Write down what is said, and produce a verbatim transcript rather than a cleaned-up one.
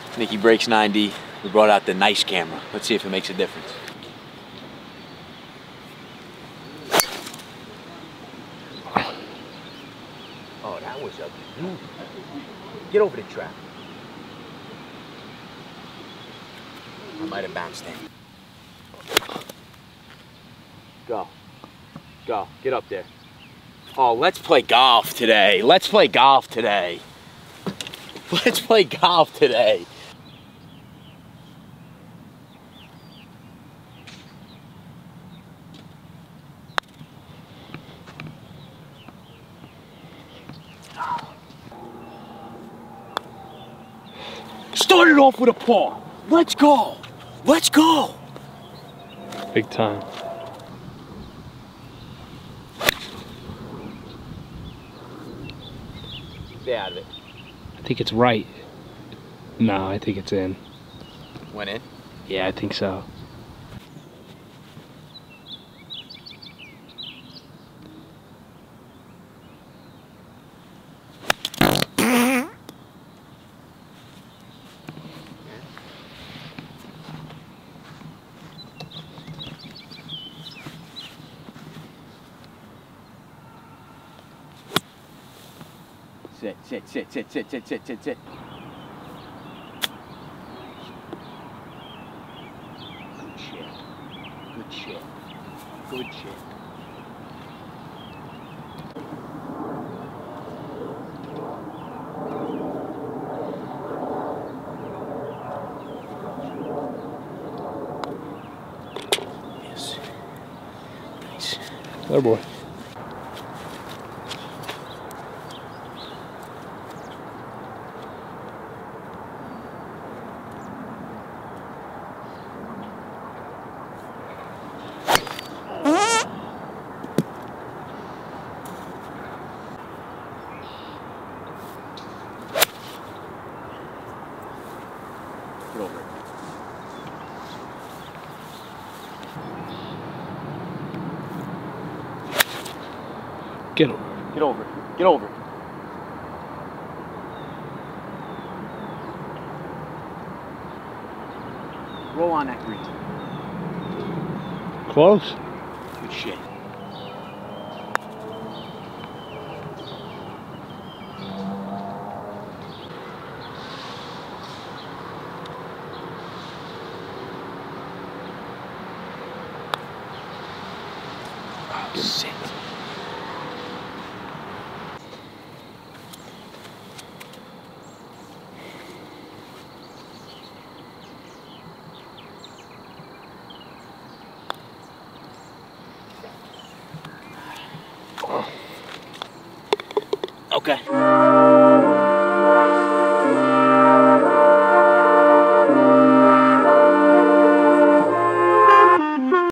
Nicky Breaks ninety. We brought out the nice camera. Let's see if it makes a difference. Oh, that was a beauty. Get over the trap. I might have bounced in. Go. Go. Get up there. Oh, let's play golf today. Let's play golf today. Let's play golf today. Started off with a par. Let's go. Let's go. Big time. Stay out of it. I think it's right. No, I think it's in. Went in? Yeah, I think so. Sit, sit, sit, sit, sit, sit, sit, sit, sit. Good shit. Good shit. Good shit. Yes. Nice. Oh boy. Get over it. Get over. Get over it. Get over it. Roll on that green. Close. Good shit. Oh, shit. Okay.